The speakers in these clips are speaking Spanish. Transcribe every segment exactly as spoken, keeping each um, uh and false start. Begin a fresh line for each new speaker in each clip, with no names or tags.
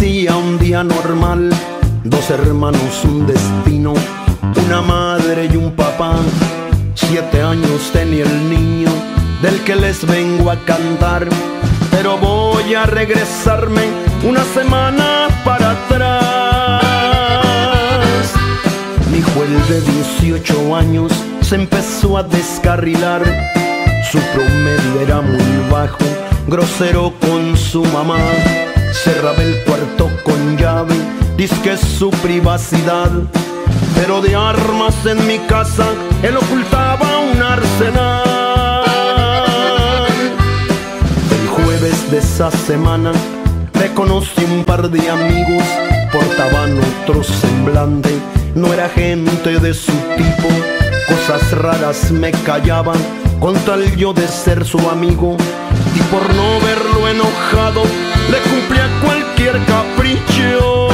parecía un día normal. Dos hermanos, un destino, una madre y un papá. Siete años tenía el niño del que les vengo a cantar. Pero voy a regresarme una semana para atrás. Mi hijo, el de dieciocho años, se empezó a descarrilar. Su promedio era muy bajo, grosero con su mamá. Cerraba el cuarto con llave, dizque es su privacidad. Pero de armas en mi casa él ocultaba un arsenal. El jueves de esa semana reconocí un par de amigos. Portaban otro semblante, no era gente de su tipo. Cosas raras me callaban con tal yo de ser su amigo. Y por no verlo enojado le cumplía cualquier capricho.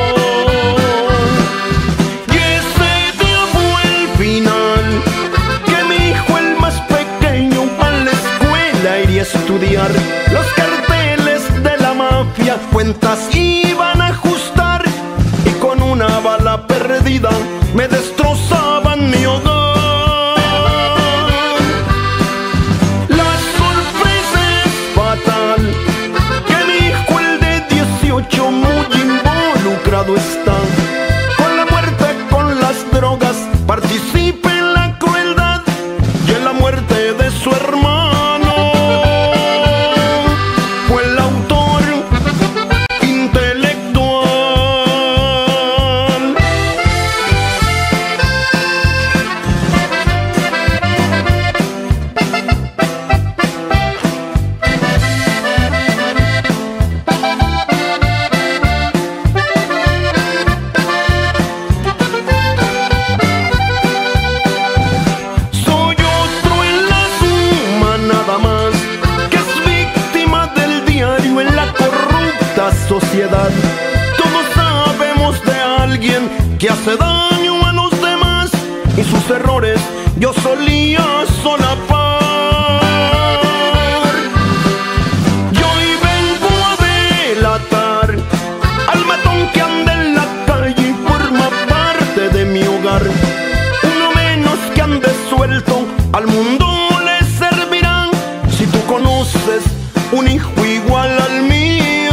Y ese día fue el final, que mi hijo, el más pequeño, a la escuela iría a estudiar. Los carteles de la mafia cuentas iban a ajustar, y con una bala perdida me destrozaban mi hogar. Muy involucrado está con la muerte, con las drogas, participa en la crueldad y en la muerte de su hermano. Fue el autor intelectual. Sociedad. Todos sabemos de alguien que hace daño a los demás, y sus errores yo solía solapar. Yo hoy vengo a delatar al matón que anda en la calle y forma parte de mi hogar. Uno menos que ande suelto al mundo le servirá. Si tú conoces un hijo igual al mío,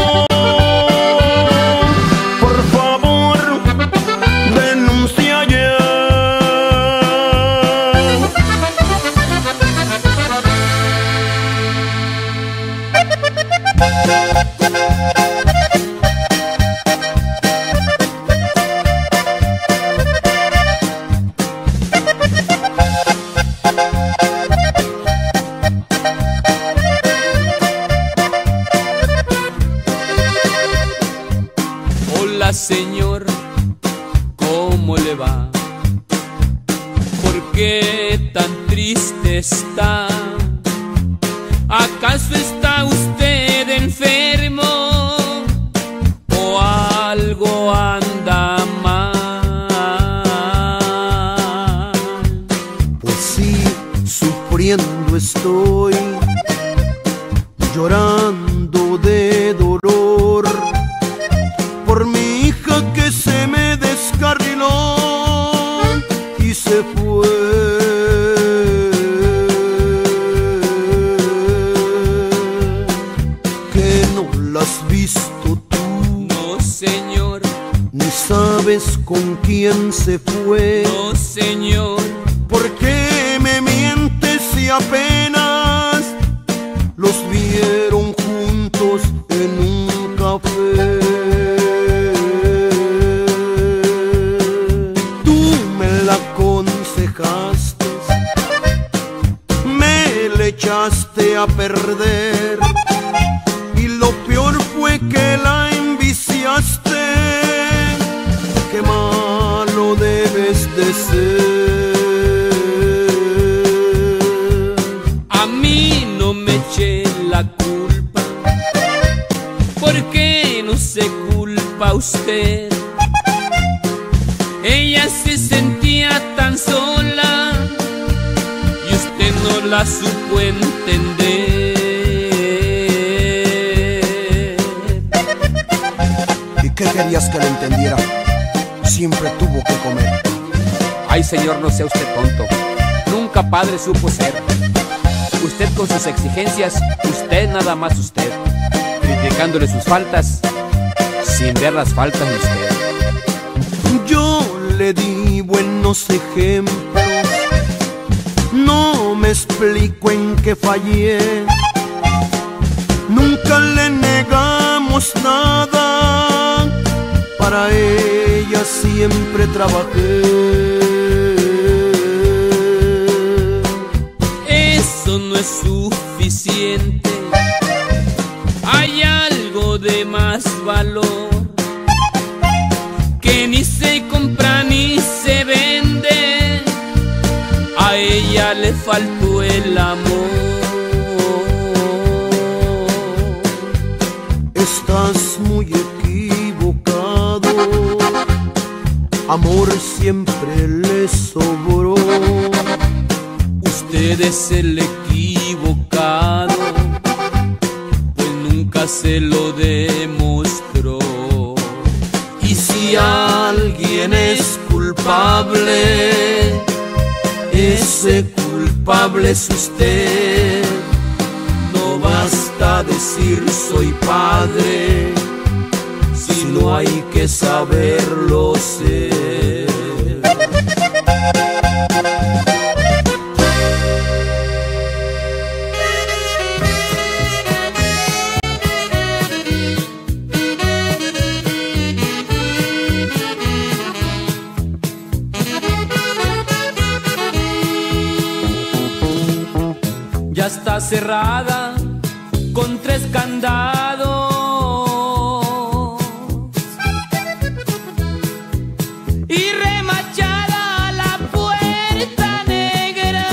señor, ¿cómo le va? ¿Por qué tan triste está? ¿Acaso está usted enfermo o algo anda mal?
Pues sí, sufriendo estoy, llorando de dolor por mi hija que se me descarriló y se fue. ¿Que no la has visto tú?
No, señor.
¿Ni sabes con quién se fue?
No, señor.
¿Por qué me mientes si apenas los vieron juntos en un café? Me le echaste a perder y lo peor fue que la enviciaste. Qué malo debes de ser.
A mí no me eché la culpa, porque no se culpa usted. Ella se sentía tan sola y usted no la supo entender.
¿Qué querías que le entendiera? Siempre tuvo que comer.
Ay, señor, no sea usted tonto. Nunca padre supo ser. Usted con sus exigencias, usted nada más usted, criticándole sus faltas, sin ver las faltas de usted.
Yo le di buenos ejemplos, no me explico en qué fallé. Nunca le negamos nada, para ella siempre trabajé.
Eso no es suficiente, hay algo de más valor que ni se compra ni se vende. A ella le faltó el amor.
Estás muy equivocado, amor siempre le sobró.
Usted es el equivocado, pues nunca se lo demostró.
Y si alguien es culpable, ese culpable es usted. No basta decir soy padre, si no hay que saberlo ser.
Ya está cerrada con tres candados y remachada la puerta negra,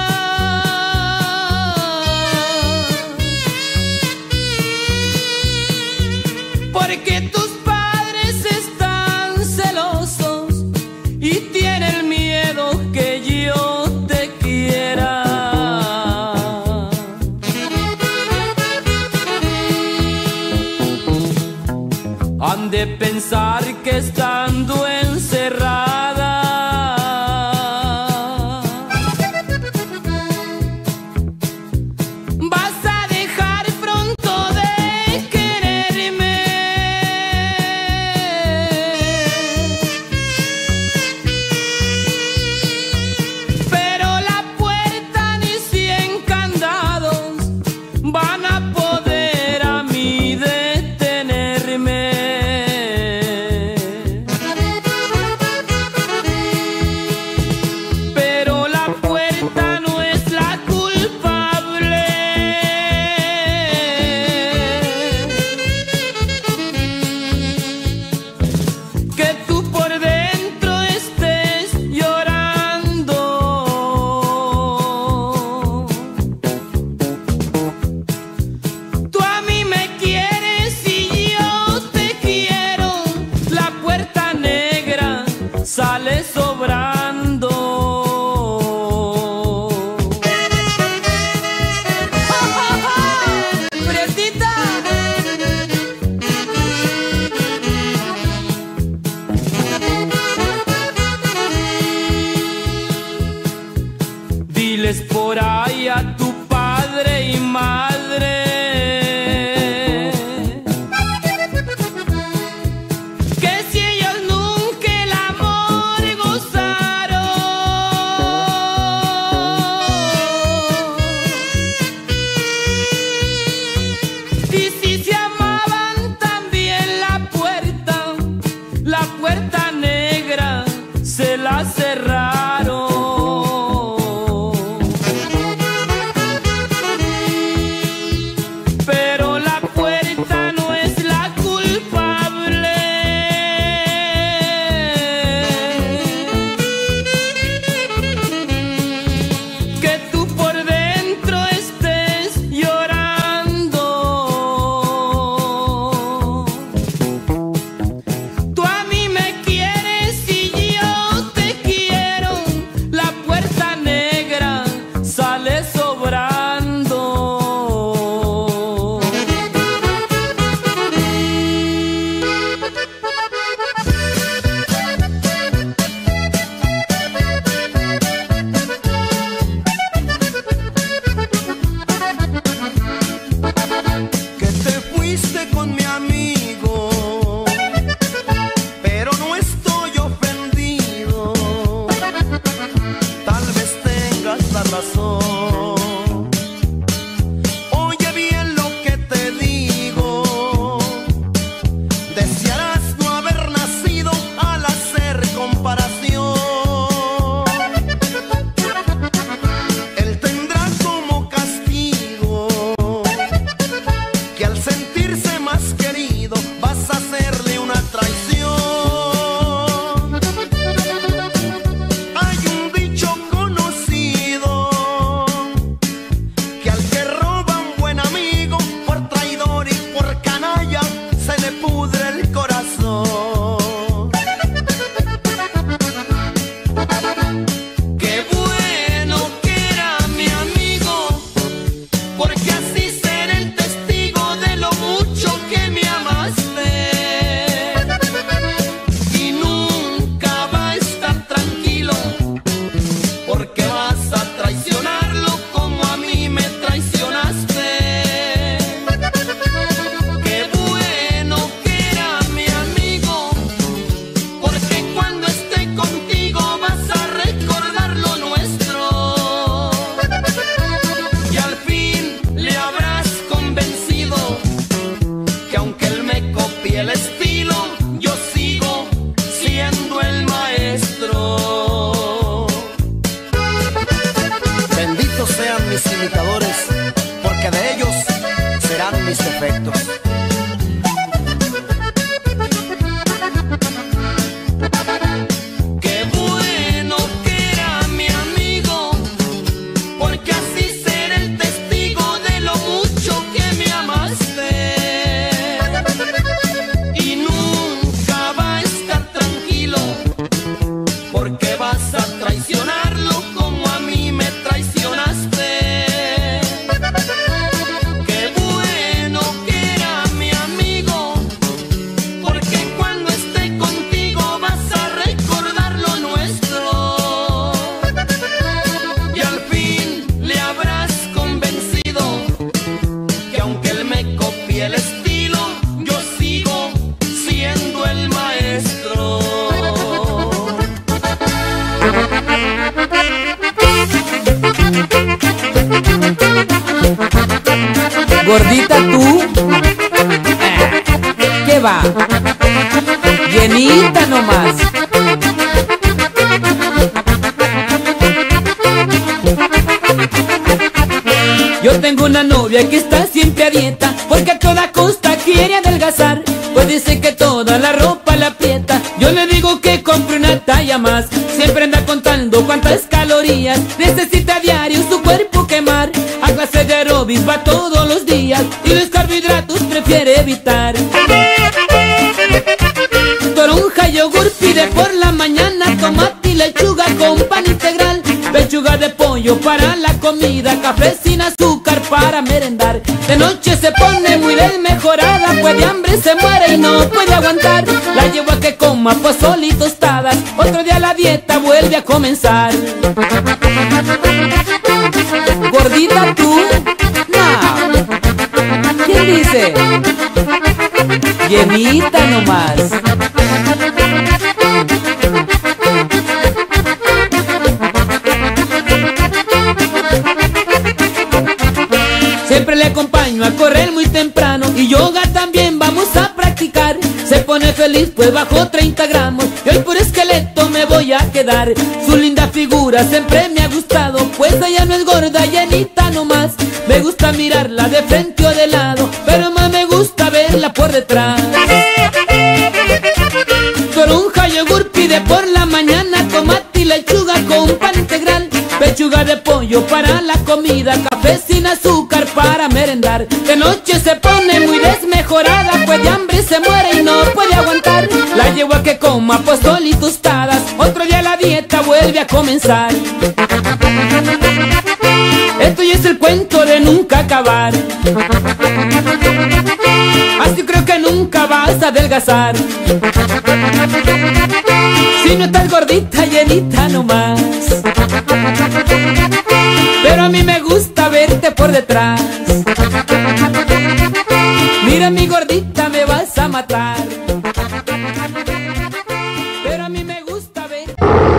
porque tus padres están celosos y tienen miedo que yo te quiera. Han de pensar que estando encerrada vas a dejar pronto de quererme. Pero la puerta ni cien candados van a poder a mí detenerme.
el corazón.
Qué bueno que era mi amigo, porque así seré el testigo de lo mucho que me amaste. Y nunca va a estar tranquilo, porque vas a traicionarlo como a mí me traicionaste. Qué bueno que era mi amigo, porque cuando esté contigo vas a recordar lo nuestro. Y al fin le habrás convencido que aunque él me copie el estilo, yo sigo siendo el maestro.
Benditos sean mis imitadores, porque de ellos serán mis defectos.
Qué bueno que era mi amigo, porque así seré el testigo de lo mucho que me amaste. Y nunca va a estar tranquilo, porque vas a traicionarlo como a mí me traicionaste. Qué bueno que era mi amigo, porque cuando esté contigo vas a recordar lo nuestro. Y al fin le habrás convencido que aunque él me copie el estilo, yo sigo siendo el maestro.
Gordita tú, ah, ¿qué va? Llenita nomás. Yo tengo una novia que está siempre a dieta, porque a toda costa quiere adelgazar. Pues dice que toda la ropa la aprieta. Yo le digo que compre una talla más. Siempre anda contando cuántas calorías necesita a diario su cuerpo quemar. A clase de aeróbics va todos los días y los carbohidratos prefiere evitar. Toronja, yogur pide por la mañana, tomate y lechuga con pan integral, pechuga de pollo para la comida, café sin azúcar para merendar. De noche se pone muy desmejorada, pues de hambre se muere y no puede aguantar. La llevo a que coma pozole y tostadas, otro día la dieta vuelve a comenzar. Gordita tú, no. ¿Quién dice? Llenita nomás. Siempre le acompaño a correr muy temprano y yoga también vamos a practicar. Se pone feliz pues bajó treinta gramos y hoy por esqueleto me voy a quedar. Su linda figura siempre me ha gustado, pues ella no es gorda, llenita nomás. Me gusta mirarla de frente o de lado, pero más me gusta verla por detrás. Toronja, yogur pide por la mañana, tomate y lechuga con pan integral, pechuga de pollo para la comida, café sin azúcar para merendar. De noche se pone muy desmejorada, pues de hambre se muere y no puede aguantar. La llevo a que coma pozole y tostadas, otro día la dieta vuelve a comenzar. Esto ya es el cuento de nunca acabar, así creo que nunca vas a adelgazar. Si no estás gordita, llenita nomás, pero a mí me gusta verte por detrás. Mira mi gordita, me vas a matar, pero a mí me gusta ver.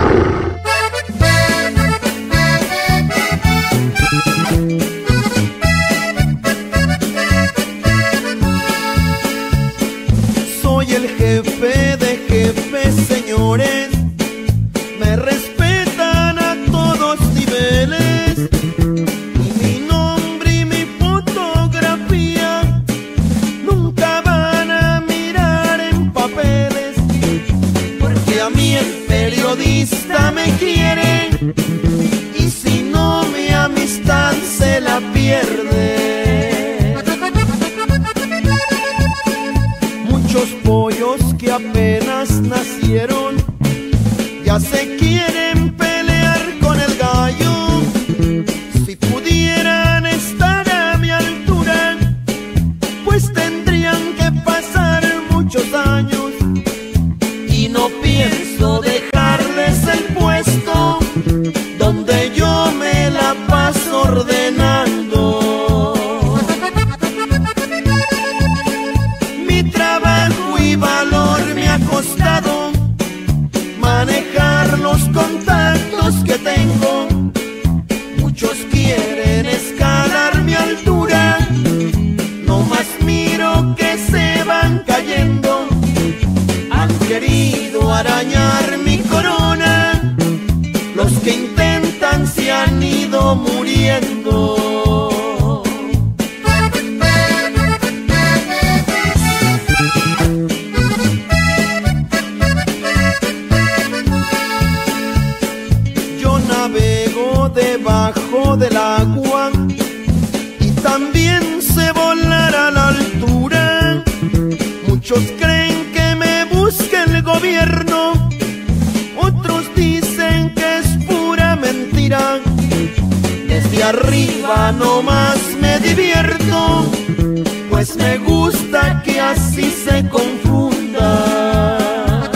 Soy el jefe de jefes, señores. Me respetan a todos niveles. Y mi nombre y mi fotografía nunca van a mirar en papeles, porque a mí el periodista me quiere, y si no mi amistad se la pierde. Muchos pollos que apenas nacieron ya se quieren pelear con el gallo. Si pudieran estar a mi altura, pues tendrían que pasar muchos años. Y no pienso dejarles el puesto donde yo me la paso ordenando. Mi trabajo y valor me ha costado manejar los contactos que tengo. Muchos quieren escalar mi altura, no más miro que se van cayendo. Han querido arañar mi corona, los que intentan se han ido muriendo. Yo navego debajo del agua y también sé volar a la altura. Muchos creen que me busca el gobierno, otros dicen que es pura mentira. Desde arriba nomás me divierto, pues me gusta que así se confunda.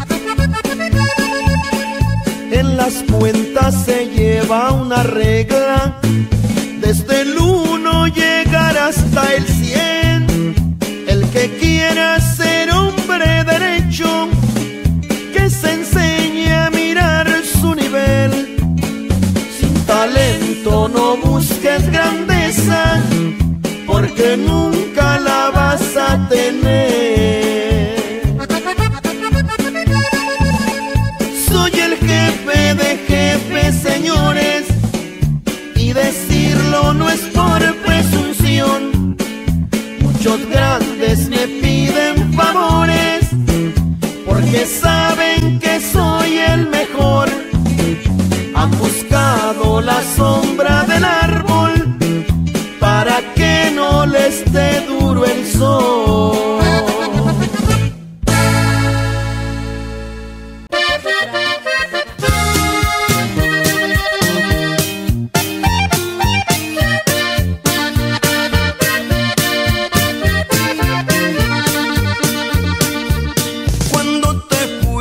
En las cuentas se lleva una regla, desde el uno llegar hasta el cien. El que quiera ser hombre derecho, que se enseñe a mirar su nivel. Sin talento no busques grandeza, porque nunca la vas a tener. Soy el jefe de jefes, señores, y decirlo no es por presunción. Muchos grandes me piden favores, porque saben que soy el mejor. Han buscado la sombra del árbol para que no les dé duro el sol.
Cuando te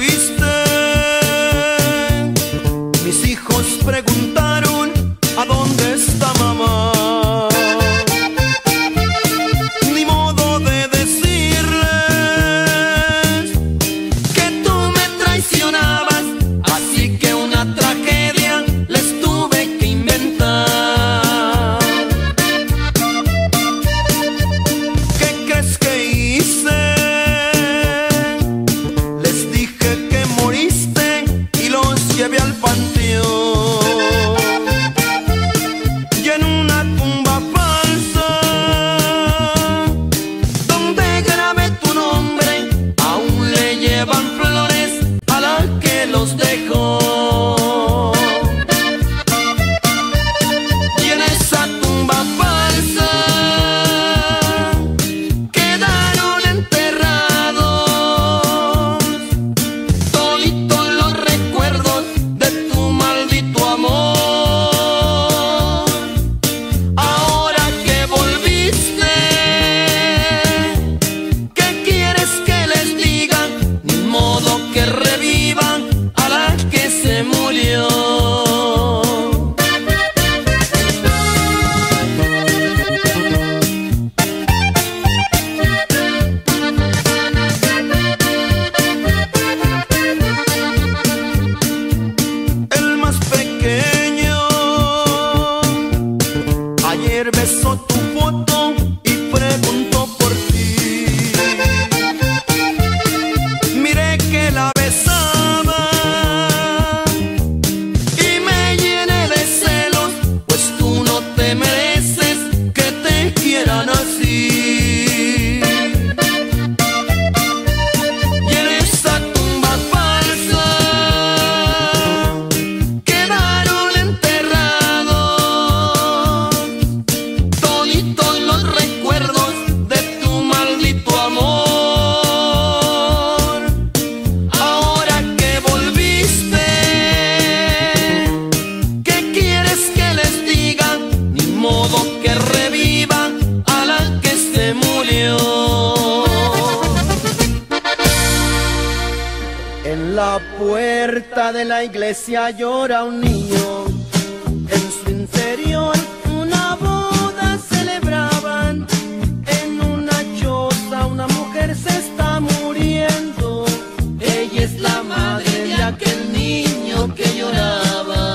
En la puerta de la iglesia llora un niño, en su interior una boda celebraban. En una choza una mujer se está muriendo, ella es la madre de aquel niño que lloraba.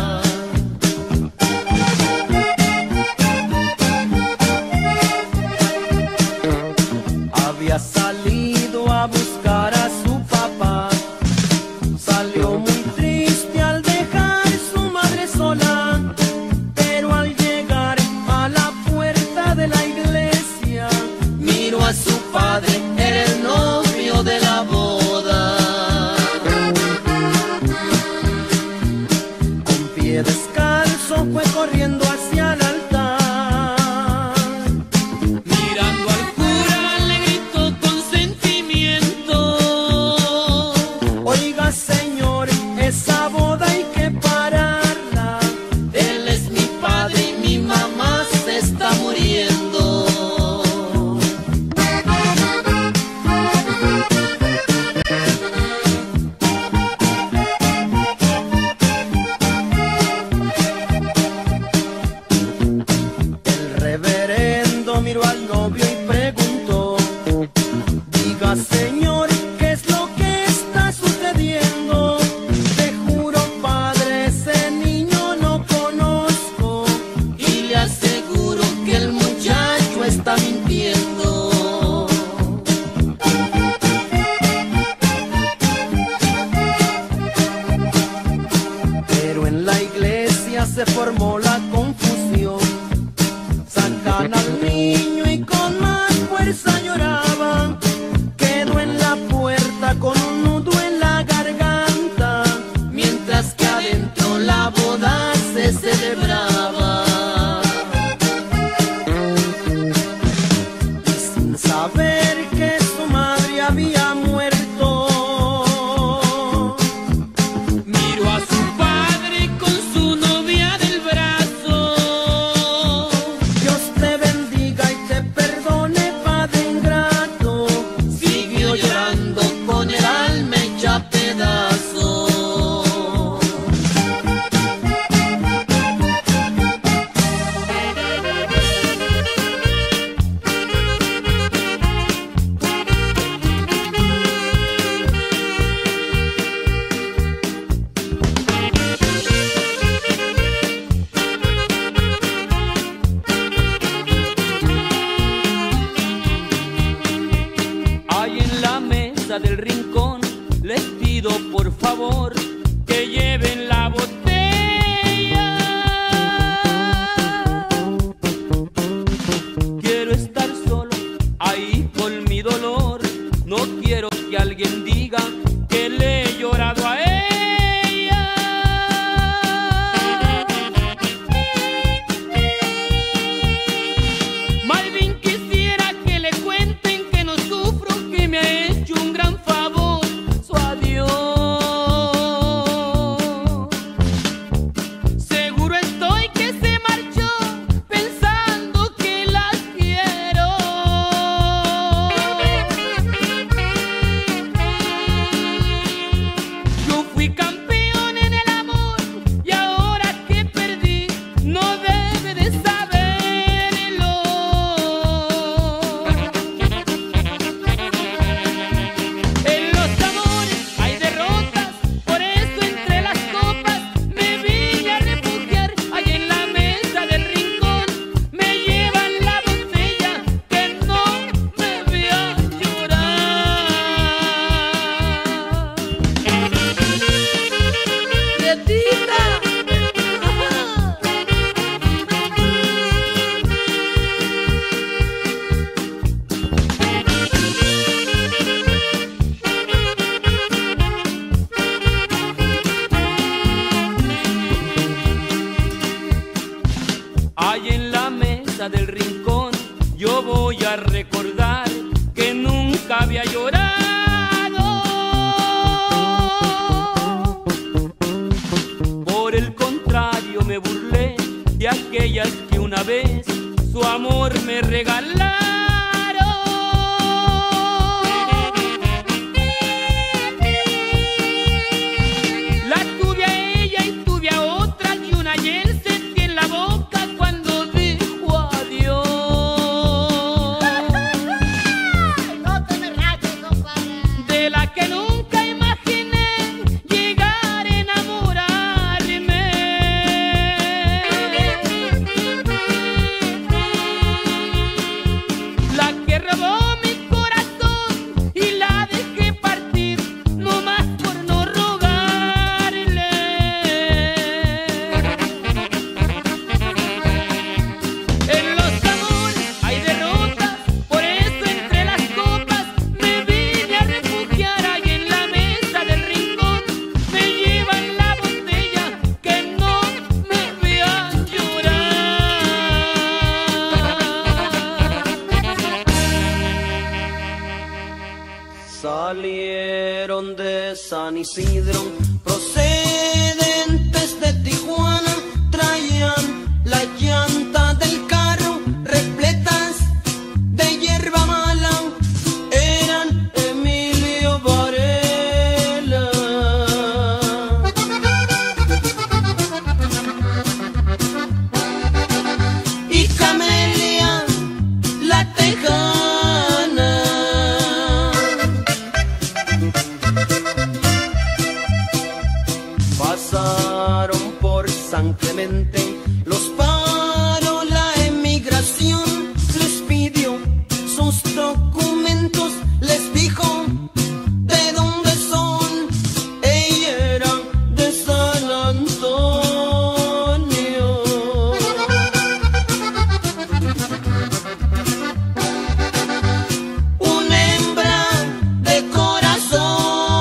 Había salido a buscar a su papá, salió muy triste al dejar su madre sola, pero al llegar a la puerta de la iglesia, miró a su padre, era el novio de la boda. Con pie descalzo fue corriendo hacia el altar,
Mirando al cura le gritó con sentimiento:
oiga señor, esa boda hay que pararla,
él es mi padre y mi mamá se está muriendo.
El reverendo miró al novio y preguntó: diga señor, ¿qué es lo que está sucediendo? Te juro padre, ese niño no conozco,
Y le aseguro que el muchacho está mintiendo.
pero en la iglesia se formó la confusión. Sacan al niño y con más fuerza lloraba, quedó en la puerta con un nudo en la garganta,
Mientras que adentro la boda se celebraba.
y sin saber que su madre había muerto,
Miró a su padre con su novia del brazo.
Dios te bendiga y te perdone, padre ingrato.
Siguió llorando con el alma hecha pedazos.
Ahí en la mesa del rincón les pido por favor que lleven la botella. Quiero estar solo ahí con mi dolor, no quiero que alguien diga que le he llorado a ella. Más bien quisiera que le cuenten que no sufro, que me ha hecho un gran favor su adiós. Seguro estoy que se marchó pensando que la quiero. Yo fui campeón en el amor y ahora que perdí no debe de saberlo. En los amores hay derrotas, por eso entre las copas me vine a refugiar. Ahí en la mesa del rincón me llevan la botella que no me vea llorar.
¡Quietita!
Ahí en la mesa del rincón yo voy a recordar que nunca había llorado. Por el contrario me burlé de aquellas que una vez su amor me regalaron.
que nunca imaginé llegar a enamorarme. La que robó mi corazón y la dejé partir, no más por no rogarle. En los amores hay derrotas, por eso entre las copas me vine a refugiar. Ahí en la mesa del rincón me llevan la botella, que no me vean llorar.
Salieron de San Isidro, procedentes de Tijuana, traían la llanta del carro repletas de hierba mala, eran Emilio Varela y Camelia la Tejana. Pasaron por San Clemente, los paró la emigración, les pidió sus documentos, les dijo de dónde son. Ella era de San Antonio. Una hembra de corazón,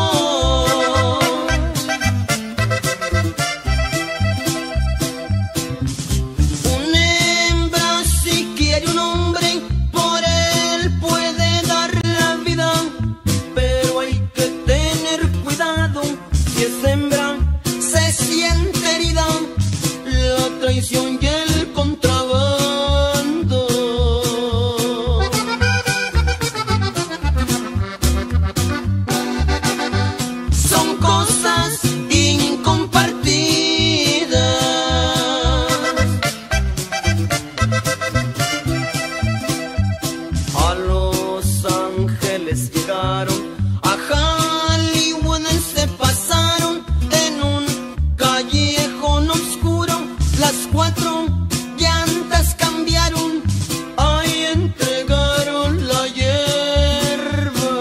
una hembra si quiere un hombre, por él puede dar la vida, pero hay que tener cuidado, si es hembra se siente herida, la traición y el contrabando. Son cosas incompartidas. A Los Ángeles llegaron, a Hollywood se pasaron, en un callejón oscuro las cuatro llantas cambiaron, ahí entregaron la hierba.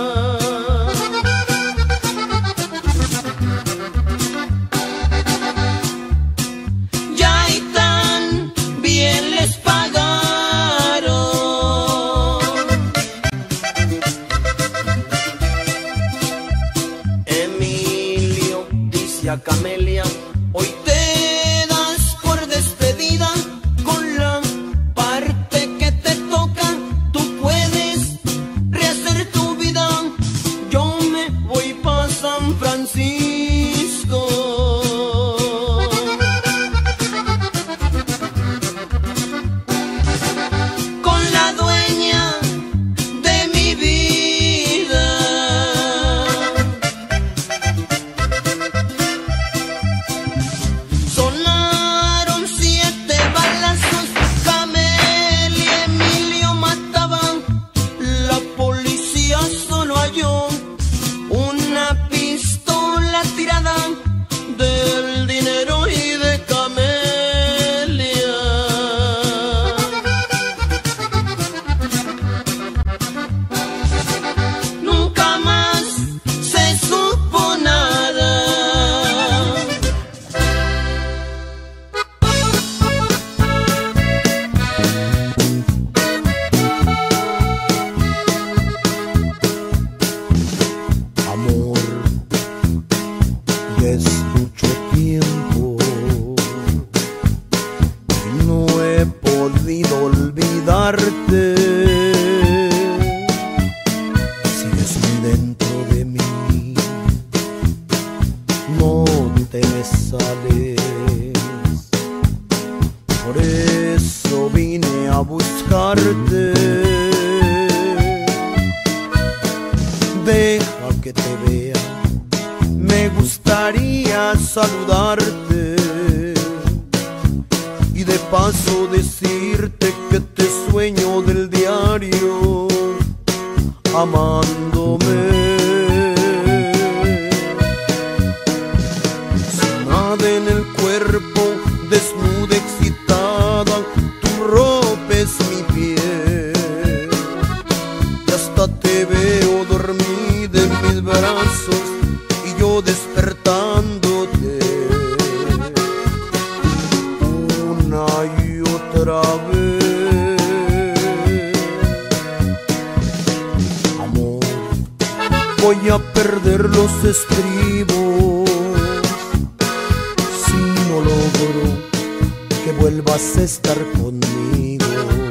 Ya y tan bien les pagaron. Emilio dice a Camelia, hoy te das por despedida, con la parte que te toca tú puedes rehacer tu vida, yo me voy pa' San Francisco. Con la dueña de mi vida. Sonaron siete balazos, Camelia y Emilio mataban, la policía solo halló una pistola tirada del dinero y de Camelia. Nunca más se supo nada.
Amor, ya es mucho tiempo que no he podido olvidarte. Sigues muy dentro de mí, no te me sales. Por eso vine a buscarte. Deja que te vea, me gustaría saludarte y de paso decirte que te sueño del diario amándome. voy a perder los estribos si no logro que vuelvas a estar conmigo.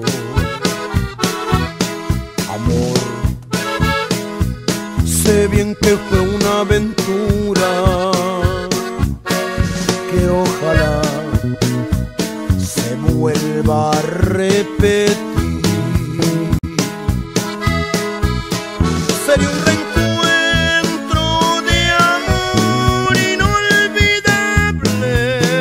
Amor, sé bien que fue una aventura que ojalá se vuelva a repetir. Sería un reencuentro de amor inolvidable,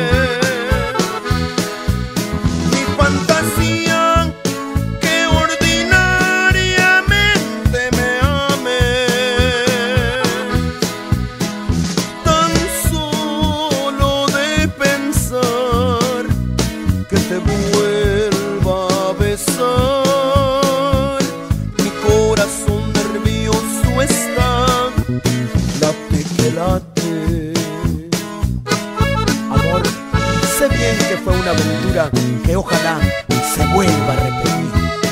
mi fantasía que ordinariamente me ames. Tan solo de pensar que te vuelva a besar, mi corazón nervioso está, late que late. Amor, sé bien que fue una aventura que ojalá se vuelva a repetir.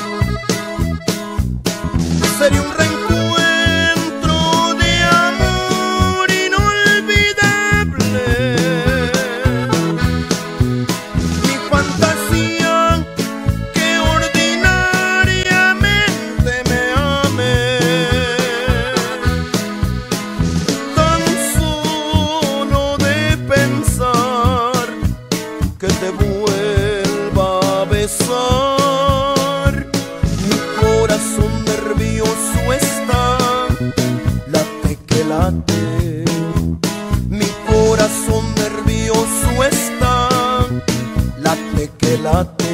Sería un reencuentro de amor inolvidable, mi fantasía que ordinariamente me ames. Tan solo de pensar que te vuelva a besar, mi corazón nervioso está, late que late. Mi corazón nervioso está, late que late.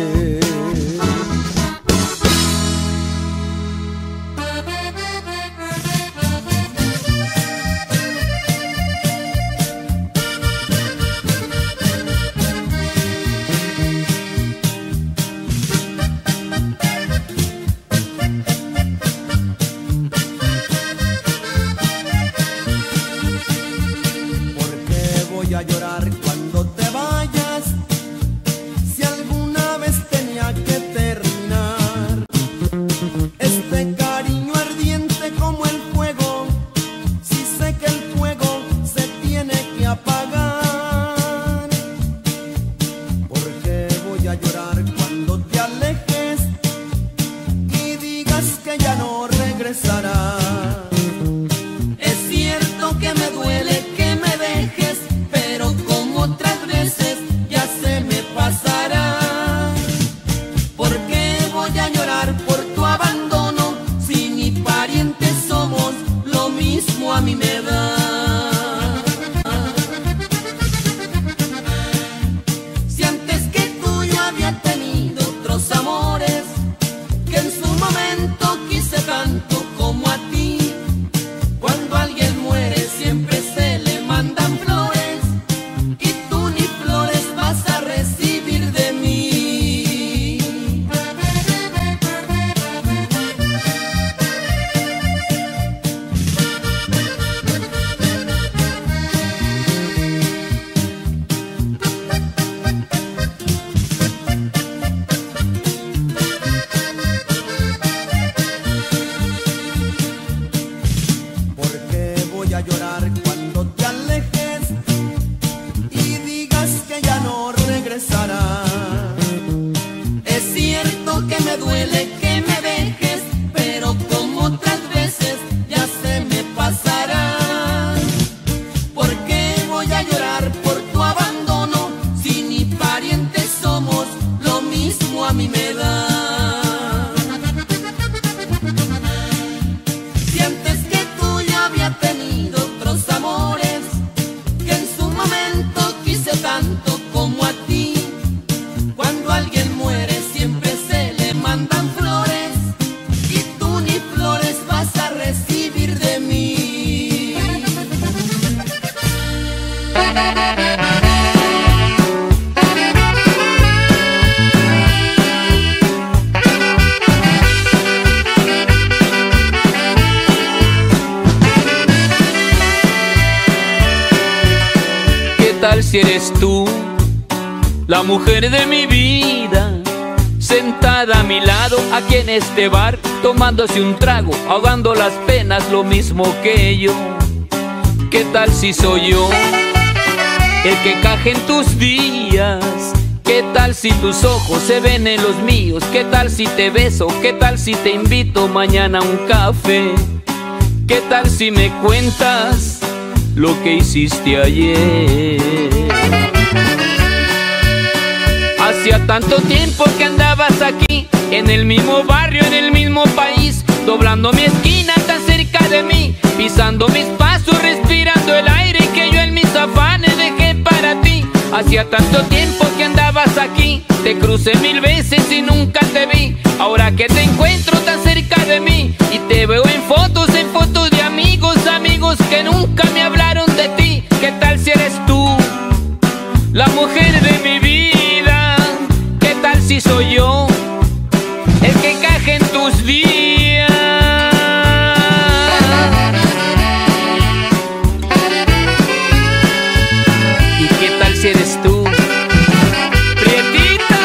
¿Por qué voy a llorar cuando te vayas? Si alguna vez tenía que terminar este cariño ardiente como el fuego, si sé que el fuego se tiene que apagar. ¿Por qué voy a llorar cuando te alejes y digas que ya no regresarás?
Es cierto que me duele que me dejes, pero como otras veces ya se me pasará. ¿Por qué voy a llorar por tu abandono si ni parientes somos? Lo mismo a mí me da. Si antes que tú yo había tenido otros amores que en su momento quise tanto como a ti, cuando alguien muere siempre se le mandan flores y tú ni flores vas a recibir de mí.
¿Por qué voy a llorar cuando te alejes y digas que ya no regresarás?
Es cierto que me duele que me dejes, pero como otras veces ya se me pasará. ¿Por qué voy a llorar por tu abandono si ni parientes somos? Lo mismo a mí me da. Si antes que tú yo había tenido otros amores que en su momento quise tanto como a ti, cuando alguien muere siempre se le mandan flores y tú ni flores vas a recibir de mí.
¿Qué tal si eres tú la mujer de mi vida? sentada a mi lado, aquí en este bar, tomándose un trago, ahogando las penas, lo mismo que yo. ¿Qué tal si soy yo el que caje en tus días? ¿Qué tal si tus ojos se ven en los míos? ¿Qué tal si te beso? ¿Qué tal si te invito mañana a un café? ¿Qué tal si me cuentas lo que hiciste ayer? Hacía tanto tiempo que andabas aquí, en el mismo barrio, en el mismo país, doblando mi esquina tan cerca de mí, pisando mis pasos, respirando el aire que yo en mis afanes dejé para ti. Hacía tanto tiempo que andabas aquí, te crucé mil veces y nunca te vi. Ahora que te encuentro tan cerca de mí y te veo en fotos, en fotos de amigos, amigos que nunca me hablaron de ti. ¿Qué tal si eres tú la mujer de mi vida? ¿Qué tal si soy yo el que caje en tus días? ¿Y qué tal si eres tú, Prietita?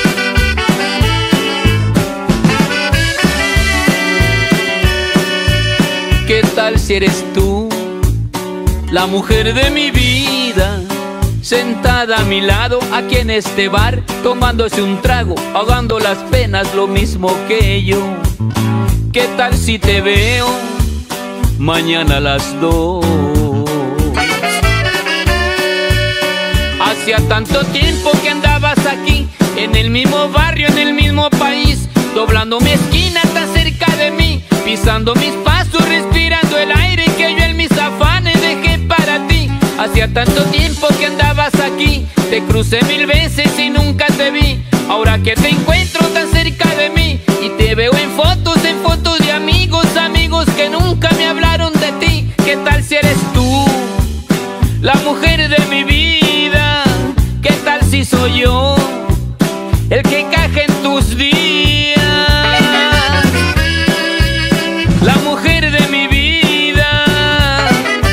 ¿Qué tal si eres tú la mujer de mi vida? Sentada a mi lado, aquí en este bar, tomándose un trago, ahogando las penas, lo mismo que yo. ¿Qué tal si te veo mañana a las dos? Hacía tanto tiempo que andabas aquí, en el mismo barrio, en el mismo país, doblando mi esquina tan cerca de mí, pisando mis pasos, respirando el aire que yo en mis afanes dejé para ti. Hacía tanto tiempo que andabas aquí, te crucé mil veces y nunca te vi. Ahora que te encuentro tan cerca de mí y te veo en fotos, en fotos de amigos, amigos que nunca me hablaron de ti. ¿Qué tal si eres tú la mujer de mi vida? ¿Qué tal si soy yo el que caje en tus días? La mujer de mi vida,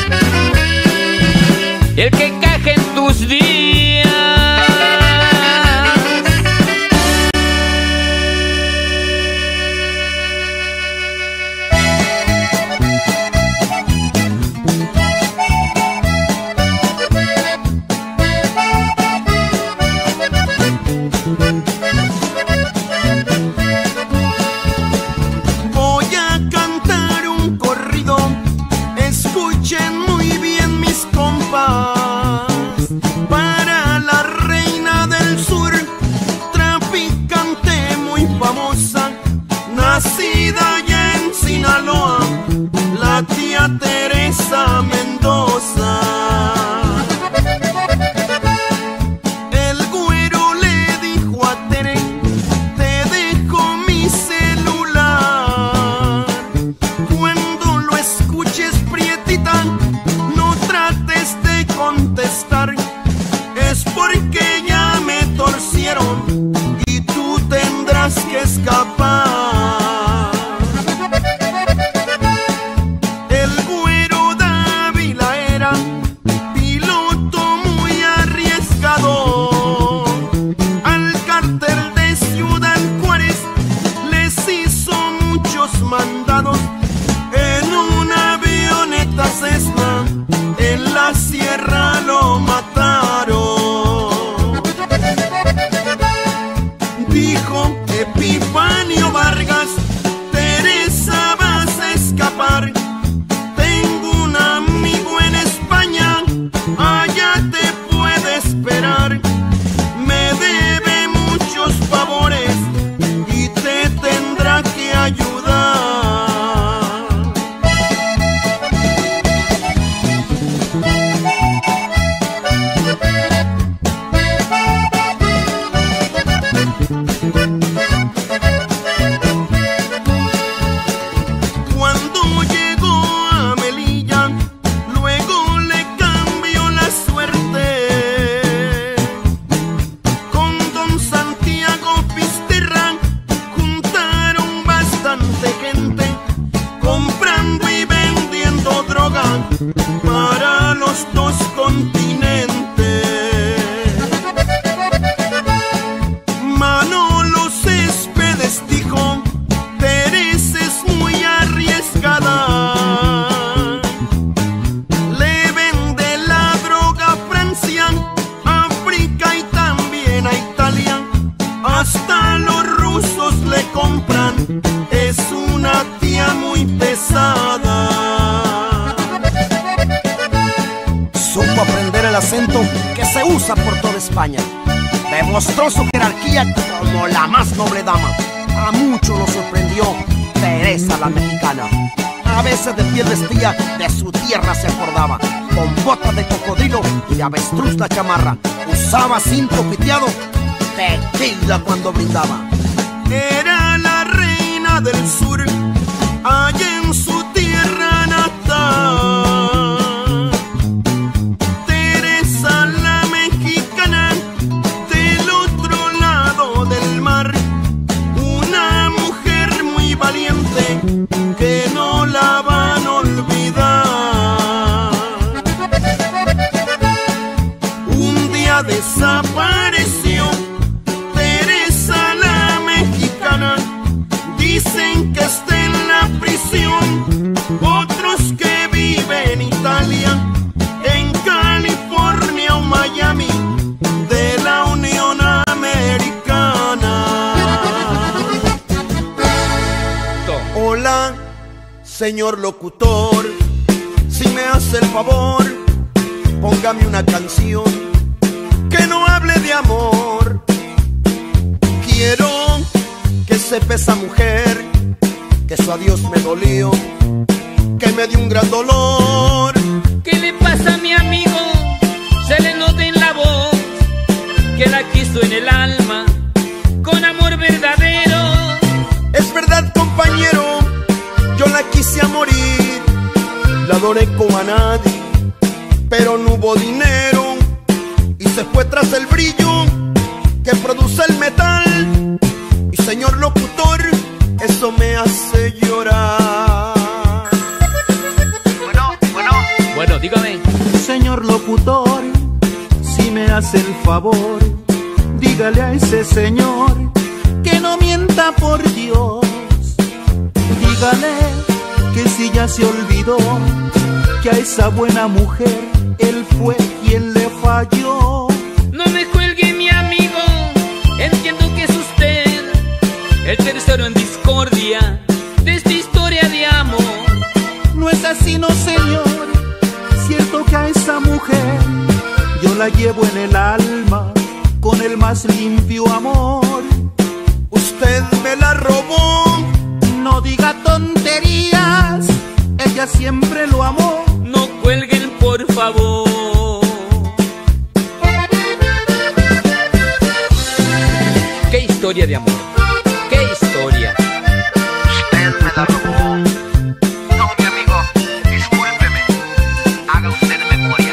el que caje en tus días.
Voy a cantar un corrido, escuchen muy bien mis compas. Para la reina del sur, traficante muy famosa, nacida allá en Sinaloa, la tía Teresa Mendoza. El güero le dijo a Tere: te dejo mi celular. Cuando lo escuches, Prietita, no trates de contestar. Es porque ya me torcieron y tú tendrás que escapar. El güero Dávila era piloto muy arriesgado. Al cártel de Ciudad Juárez les hizo muchos mandados. En una avioneta Cessna en la sierra lo mataron. Dijo Epifanio Vargas: Teresa, vas a escapar. Tengo un amigo en España, allá te puede esperar. Me debe muchos favores y te tendrá que ayudar. acento que se usa por toda España. Demostró su jerarquía como la más noble dama. A muchos lo sorprendió Teresa la mexicana. A veces de piel vestía, de su tierra se acordaba, con botas de cocodrilo y de avestruz la chamarra. Usaba cinto piteado, tequila cuando brindaba.
Era la reina del sur, allá en su tierra natal. Teresa la mexicana, del otro lado del mar. Una mujer muy valiente que no la van a olvidar. Un día desapareció Teresa la mexicana. Dicen que está en la prisión, otros que viven en Italia, en California o Miami, de la Unión Americana.
Hola, señor locutor, si me hace el favor, póngame una canción que no hable de amor. Quiero que sepa esa mujer que su adiós me dolió, que me dio un gran dolor.
¿Qué le pasa a mi amigo? Se le nota en la voz que la quiso en el alma con amor verdadero.
Es verdad, compañero, yo la quise a morir, la adoré como a nadie, pero no hubo dinero y se fue tras el brillo que produce el metal. Y señor locutor, eso me hace llorar.
Bueno, bueno. Bueno, dígame.
Señor locutor, si me hace el favor, dígale a ese señor que no mienta por Dios. Dígale que si ya se olvidó que a esa buena mujer él fue quien le falló.
No me cuelgue, mi amigo, entiendo que es usted el tercero en discordia de esta historia de amor.
No es así, no señor, cierto que a esa mujer yo la llevo en el alma con el más limpio amor.
Usted me la robó.
No diga tonterías, ella siempre lo amó.
No cuelguen, por favor. ¿Qué historia de amor? ¿Qué historia?
Usted me la robó. No, mi amigo, discúlpeme. Haga usted memoria.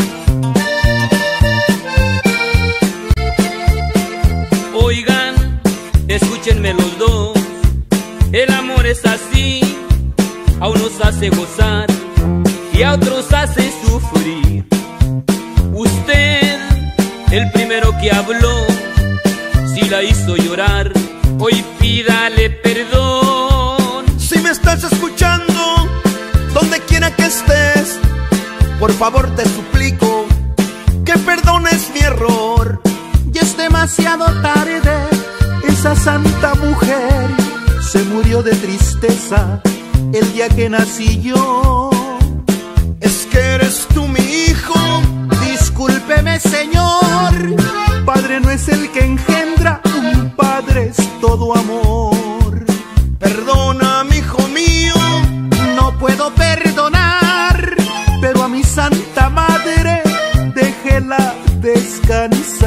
Oigan, escúchenme los dos. El amor es así, a unos hace gozar y a otros hace sufrir. Usted, el primero que habló, si la hizo llorar, hoy pídale perdón.
Si me estás escuchando, donde quiera que estés, por favor te suplico que perdones mi error.
Ya es demasiado tarde, esa santa mujer se murió de tristeza el día que nací yo.
Es que eres tú mi hijo.
Discúlpeme, señor, padre no es el que engendra, un padre es todo amor.
Perdona, mi hijo mío.
No puedo perdonar, pero a mi santa madre déjela descansar.